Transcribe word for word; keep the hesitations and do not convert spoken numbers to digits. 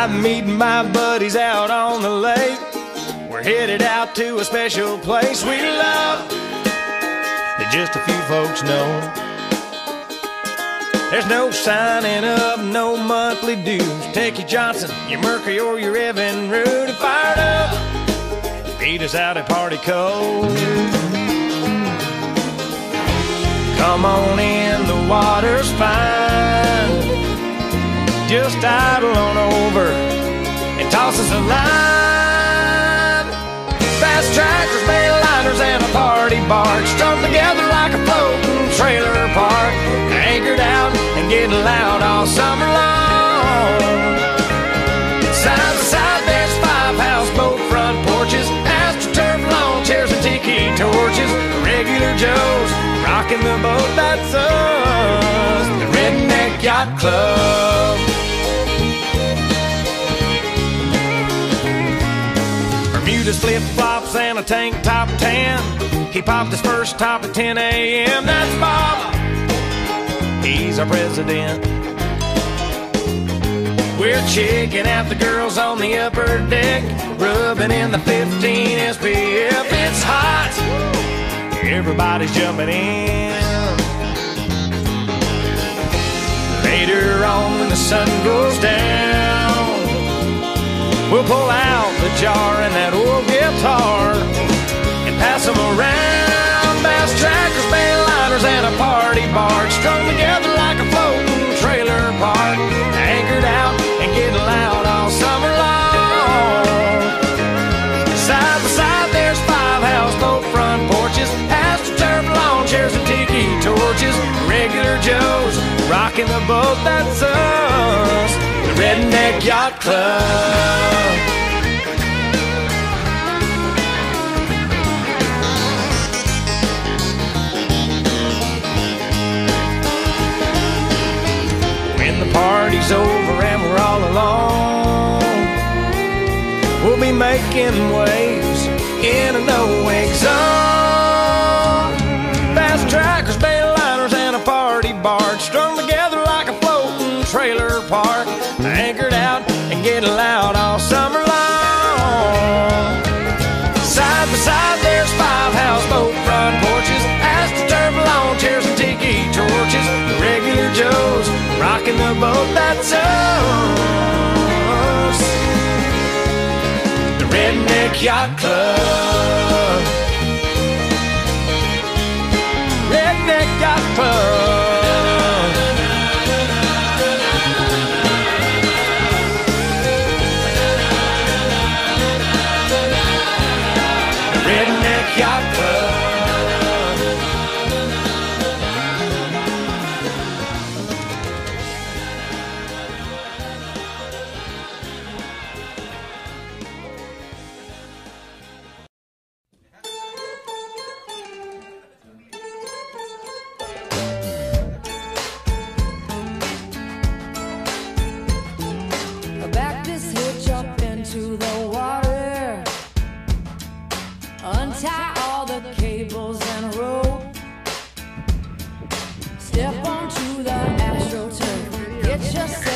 I'm meeting my buddies out on the lake. We're headed out to a special place we love that just a few folks know. There's no signing up, no monthly dues. Take your Johnson, your Mercury, or your Evinrude and fire it up. Meet us out at Party Cove. Come on in, the water's fine. Just idle on over and toss us a line. Fast tractors, mail liners, and a party barge strung together like a floating trailer park. Anchored out and getting loud all summer long. Side by side there's five houseboat front porches, AstroTurf lawn chairs and tiki torches. Regular Joes rocking the boat, that's us, the Redneck Yacht Club. Bermuda's flip-flops and a tank top tan. He popped his first top at ten A M That's Bob, he's our president. We're checking out the girls on the upper deck, rubbing in the fifteen S P F. It's hot, everybody's jumping in. Later on when the sun goes down, we'll pull out the jar and that old guitar and pass them around. Bass trackers, mail liners, and a party barge strung together like a floating trailer park. Anchored out and getting loud all summer long. Side by side there's five houseboat front porches, AstroTurf lawn chairs and tiki torches. Regular Joes rocking the boat, that's us, the Redneck Yacht Club. When the party's over and we're all alone, we'll be making waves in a no-wake zone. Fast trackers, mail liners, and a party barge strung together like a floating trailer park. Anchored out and getting loud all summer long. Side by side there's five houseboat front porches, AstroTurf lawn chairs and tiki torches. Regular Joes rocking the boat, that's us, the Redneck Yacht Club. Redneck Yacht Club. Redneck Yacht Club. Back this hitch up into the water, untie all the cables and rope, step onto the AstroTurf, get yourself